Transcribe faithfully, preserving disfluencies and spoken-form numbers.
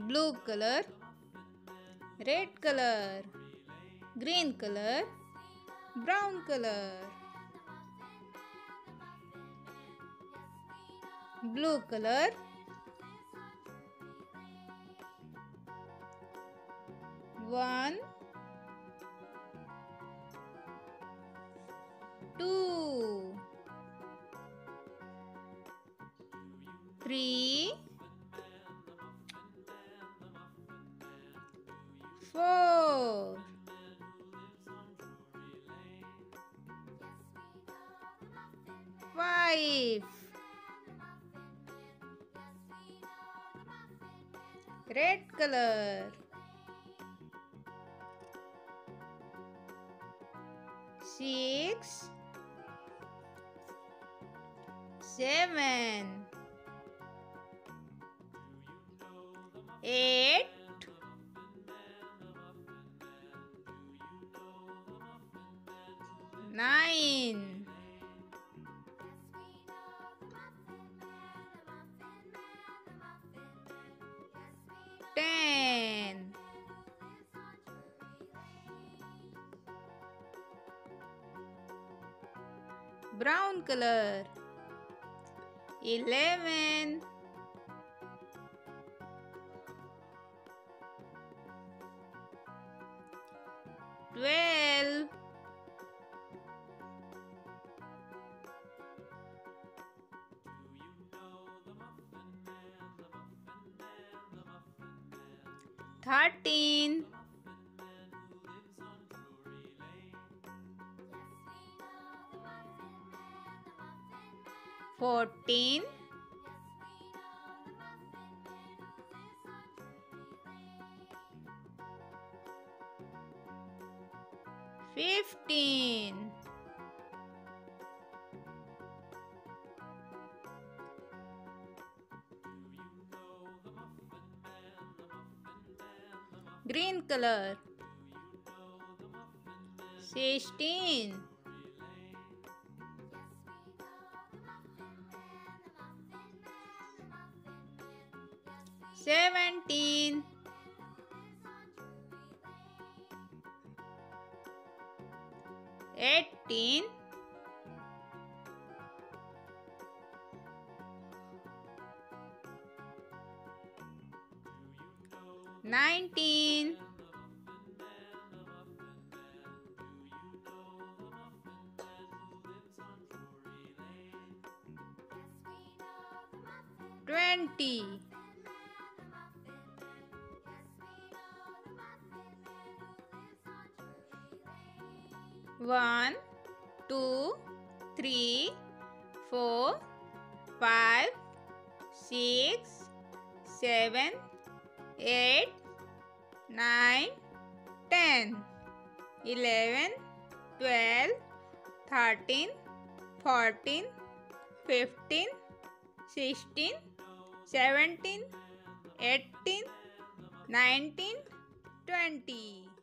blue color, red color, green color, brown color. Blue color, one, two, three, four, five, red color, six, seven, eight, nine, ten, brown color, eleven, twelve, thirteen, fourteen, fifteen, green color, sixteen, seventeen, eighteen, nineteen, twenty, one, two, three, four, five, six, seven, eight, nine, ten, eleven, twelve, thirteen, fourteen, fifteen, sixteen, seventeen, eighteen, nineteen, twenty.